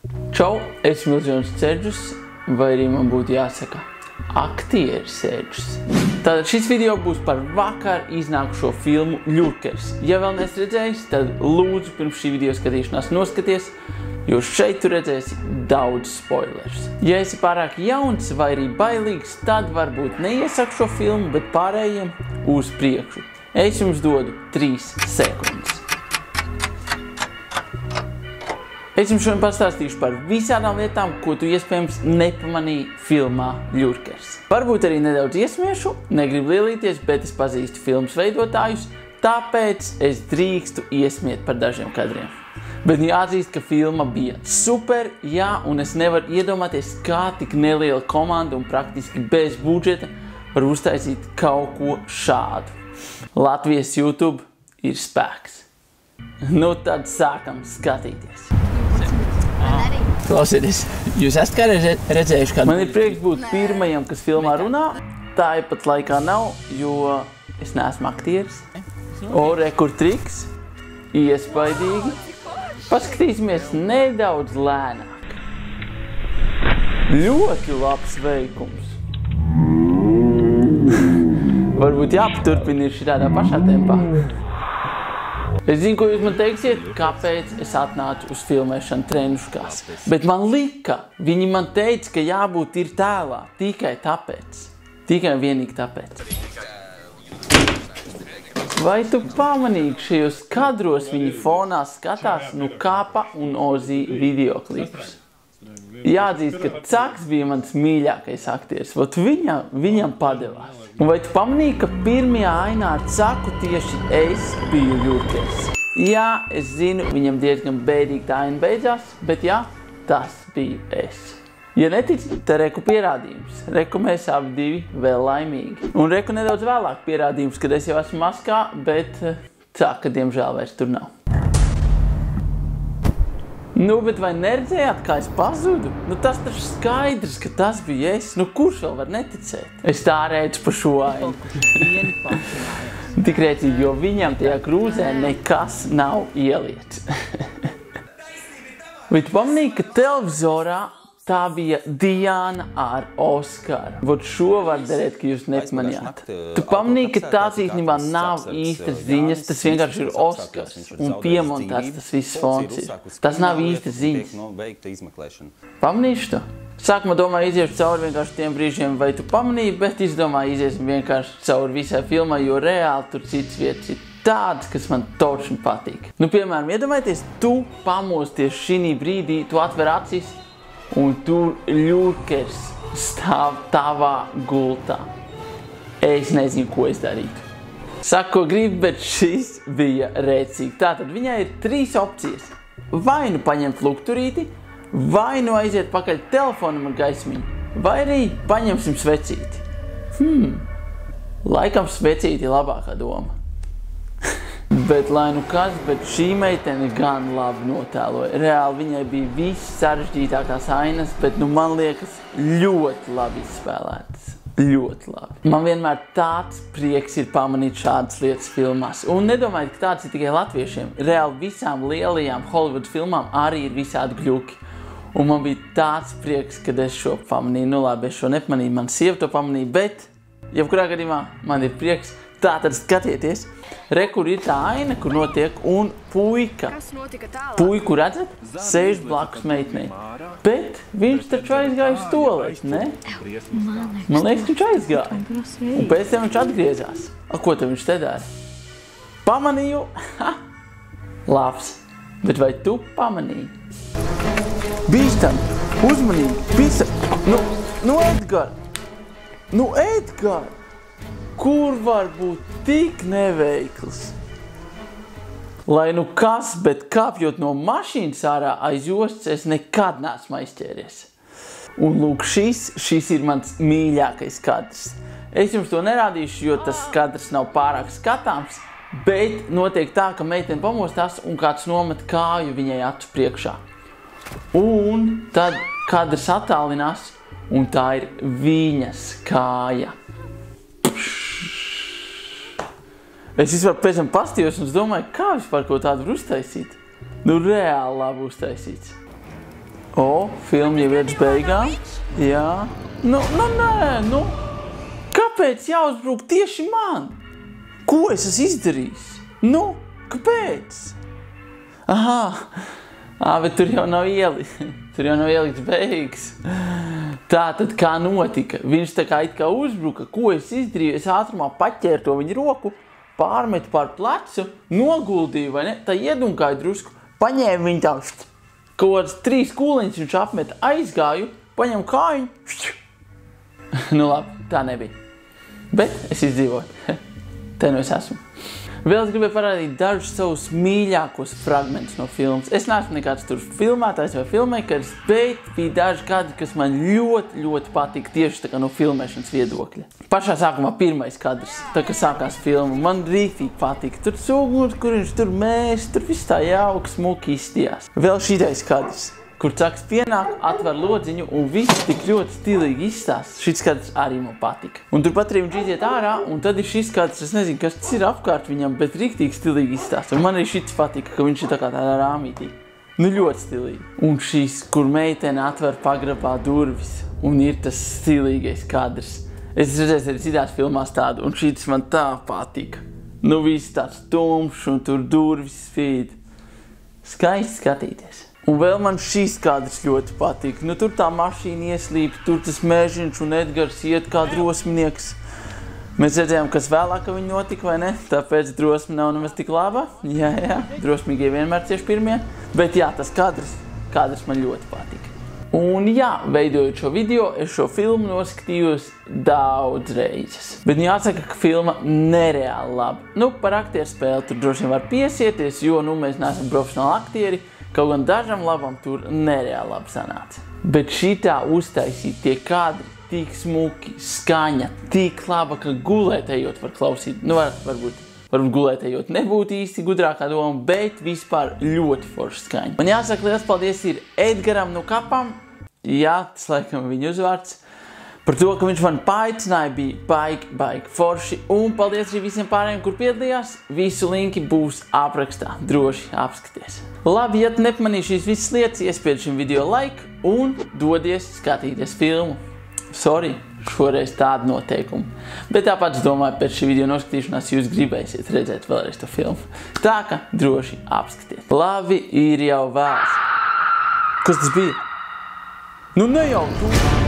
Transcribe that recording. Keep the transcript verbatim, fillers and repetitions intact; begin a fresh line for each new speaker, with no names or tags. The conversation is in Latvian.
Čau, es Milžons Ceļģus, vai arī man būtu jāsaka aktieris Ceļģus. Tātad šis video būs par vakar iznākušo filmu Ļurkers. Ja vēl neesi redzējis, tad lūdzu pirms šī video skatīšanās noskaties, jo šeit tu redzēsi daudz spoilers. Ja esi pārāk jauns vai arī bailīgs, tad varbūt neiesaku šo filmu, bet pārējiem uz priekšu. Es jums dodu trīs sekundes. Es jums šodien pastāstīšu par visādām lietām, ko tu iespējams nepamanīji filmā Ļurkers. Varbūt arī nedaudz iesmiešu, negribu lielīties, bet es pazīstu filmas veidotājus, tāpēc es drīkstu iesmiet par dažiem kadriem. Bet jāatzīst, ka filma bija super, jā, un es nevaru iedomāties, kā tik neliela komanda un praktiski bez budžeta var uztaisīt kaut ko šādu. Latvijas YouTube ir spēks. Nu tad sākam skatīties. Klausieties, jūs esat kādreiz redzējuši kādu? Man ir prieks būt pirmajam, kas filmā runā. Tāpat laikā nav, jo es neesmu aktieris. O, re, kur triks. Iespaidīgi. Paskatīsimies nedaudz lēnāk. Ļoti labs veikums. Varbūt jāpaturpina ir šitādā pašā tempā. Es zinu, ko jūs man teiksiet, kāpēc es atnācu uz filmēšanu trenuškās. Bet man lika, viņi man teica, ka jābūt ir tēlā. Tikai tāpēc. Tikai un vienīgi tāpēc. Vai tu pamanīji, ka šajos kadros viņi fonā skatās nu Kapa un Ozī videoklipus? Jāatzīst, ka Caks bija mans mīļākais aktieris. Vot viņam, viņam padevās. Un vai tu pamanīji, ka pirmajā ainā ar Caku tieši es biju Ļurkers? Jā, es zinu, viņam diezgan bēdīgi tā aina beidzās, bet jā, tas biju es. Ja netici, tad reku pierādījums. Reku mēs abi divi vēl laimīgi. Un reku nedaudz vēlāk pierādījums, kad es jau esmu maskā, bet Caka, diemžēl, vairs tur nav. Nu, bet vai neredzējāt, kā es pazudu? Nu, tas taču skaidrs, ka tas bija es. Nu, kurš vēl var neticēt? Es tā redzu pa šo ainu. Tik rēcīgi, jo viņam tajā krūzē nekas nav ieliets. Vai tu pamanīji, ka televizorā tā bija Diana ar Oskaru? Vot šo var darēt, ka jūs nepamanījāt. Tu pamanīji, ka tās īstenībā nav īstas ziņas, tas vienkārši ir Oskars un piemontēts tas viss fons ir. Tas nav īstas ziņas. Pamanīši to? Sākumā domāju, iziešu cauri vienkārši tiem brīžiem, vai tu pamanīji, bet izdomāju, iziesim vienkārši cauri visai filmai, jo reāli tur citas vietas ir tādas, kas man točni patīk. Nu, piemēram, iedomājieties, tu pamosties šī brīdī, tu atver acis, un tur Ļurkers stāv tavā gultā. Es nezinu, ko es darītu. Saku, ko gribu, bet šis bija rēcīgi. Tātad viņai ir trīs opcijas. Vai nu paņemt lukturīti, vai nu aiziet pakaļ telefonam ar gaismiņu, vai arī paņemsim svecīti. Hmm, laikam svecīti ir labākā doma. Bet, lai nu kas, bet šī meitene gan labi notēloja. Reāli viņai bija viss sarežģītākās ainas, bet nu man liekas ļoti labi izspēlētas. Ļoti labi. Man vienmēr tāds prieks ir pamanīt šādas lietas filmās. Un nedomājiet, ka tāds ir tikai latviešiem. Reāli visām lielajām Hollywood filmām arī ir visādi gļuki. Un man bija tāds prieks, kad es šo pamanīju. Nu labi, es šo nepamanīju, man sieva to pamanīja, bet jebkurā gadījumā man ir prieks. Tātad skatieties, re, kur ir tā aina, kur notiek, un puika. Puiku redzat? Sēž blakus meitnei. Bet viņš taču aizgāja uz toleti, ne? Man liekas, viņš aizgāja. Un pēc tam viņš atgriezās. A, ko tad viņš te dara? Pamanīju? Ha! Labs. Bet vai tu pamanīji? Bīstam! Uzmanīgi! Bīstam! Nu, nu Edgar! Nu Edgar! Kur var būt tik neveikls? Lai nu kas, bet kāpjot no mašīnas ārā aiz jostas, es nekad neesmu aizķēries. Un lūk, šis, šis ir mans mīļākais kadrs. Es jums to nerādīšu, jo tas kadrs nav pārāk skatāms, bet notiek tā, ka meitene pamostās un kāds nomet kāju viņai acu priekšā. Un tad kadrs attālinās, un tā ir viņas kāja. Es vispār pēc tam pastījos un es domāju, kā vispār ko tādu var uztaisīt. Nu, reāli labi uztaisīts. O, filma jau ir uz beigām. Jā. Nu, nu, nē, nu. Kāpēc jāuzbruk tieši man? Ko es esmu izdarījis? Nu, kāpēc? Aha. Ā, bet tur jau nav ielikts. Tur jau nav ielikts beigas. Tā tad kā notika? Viņš tā kā it kā uzbruka. Ko es izdarīju? Es ātrumā paķēru to viņa roku, pārmetu pār plecu, noguldīju, vai ne? Tā iedunkāju drusku, paņēmu viņu tā, kaut kāds trīs kūliņus viņš apmeta, aizgāju, paņemu kājiņu. Nu labi, tā nebija. Bet es izdzīvoju. Te nu es esmu. Vēl es gribēju parādīt dažus savus mīļākos fragmentus no filmas. Es neesmu nekāds tur filmētājs vai filmēkars, bet bija daži kadri, kas man ļoti, ļoti patika tieši tā kā no filmēšanas viedokļa. Pašā sākumā pirmais kadrs, tā kā sākās filma, man rīktīgi patika. Tur suguns, kur viņš tur mēs, tur viss tā jauki, smuki izstījās. Vēl šitais kadrs, kur caks pienāk, atver lodziņu un viss tik ļoti stilīgi izstāst. Šis kadrs arī man patika. Un turpat arī viņš iziet ārā, un tad ir šis kadrs, es nezinu, kas tas ir apkārt viņam, bet riktīgi stilīgi izstāst. Un man arī šis patika, ka viņš ir tā kā tādā rāmītī. Nu ļoti stilīgi. Un šis, kur meitene atver pagrabā durvis, un ir tas stilīgais kadrs. Es redzēju arī citās filmās tādu, un šis man tā patika. Nu viss tāds tumšs, un tur durvis spīd. Skaisti skatīties. Un vēl man šīs kadrs ļoti patika. Nu tur tā mašīna ieslīp, tur tas Mežiņš un Edgars iet kā drosminieks. Mēs redzējām, kas vēlāk viņi notika, vai ne? Tāpēc drosme nav nemaz tik laba. Jā, jā, drosmīgie vienmēr cieši pirmie. Bet jā, tas kadrs, kadrs man ļoti patika. Un jā, veidojot šo video, es šo filmu noskatījos daudz reizes. Bet jāsaka, ka filma nereāli laba. Nu, par aktieru spēli tur droši vien var piesieties, jo nu mēs neesam profesionāli aktieri. Kaut gan dažam labam tur nereāli labi sanāca. Bet šitā uztaisīt tie kadri tik smuki, skaņa, tik laba, ka gulētējot var klausīt. Nu, var, varbūt, varbūt gulētējot nebūtu īsti gudrākā doma, bet vispār ļoti forša skaņa. Man jāsaka, liels paldies ir Edgaram no Kapam. Jā, tas laikam viņa uzvārds. Par to, ka viņš man paaicināja, bija baigi, baigi forši. Un paldies arī visiem pārējiem, kur piedalījās. Visu linki būs aprakstā. Droši apskaties. Labi, ja tu nepamanīji šīs visas lietas, iespied šim video like un dodies skatīties filmu. Sorry, šoreiz tādu noteikumu. Bet tāpat es domāju, pēc šī video noskatīšanās jūs gribēsiet redzēt vēlreiz to filmu. Tā ka droši apskatiet. Labi, ir jau vēls. Kas tas bija? Nu ne jau tu!